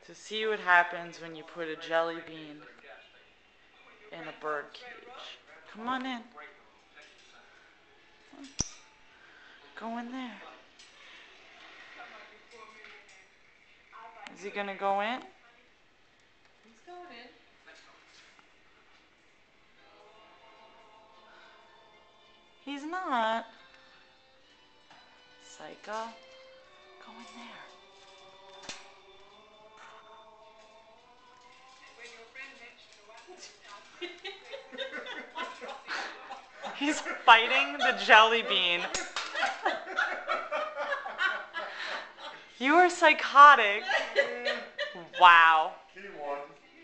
to see what happens when you put a jelly bean in a bird cage. Come on in. Go in there. Is he gonna go in? He's going in. He's not. Psycho. Go in there. He's fighting the jelly bean. You are psychotic. Wow.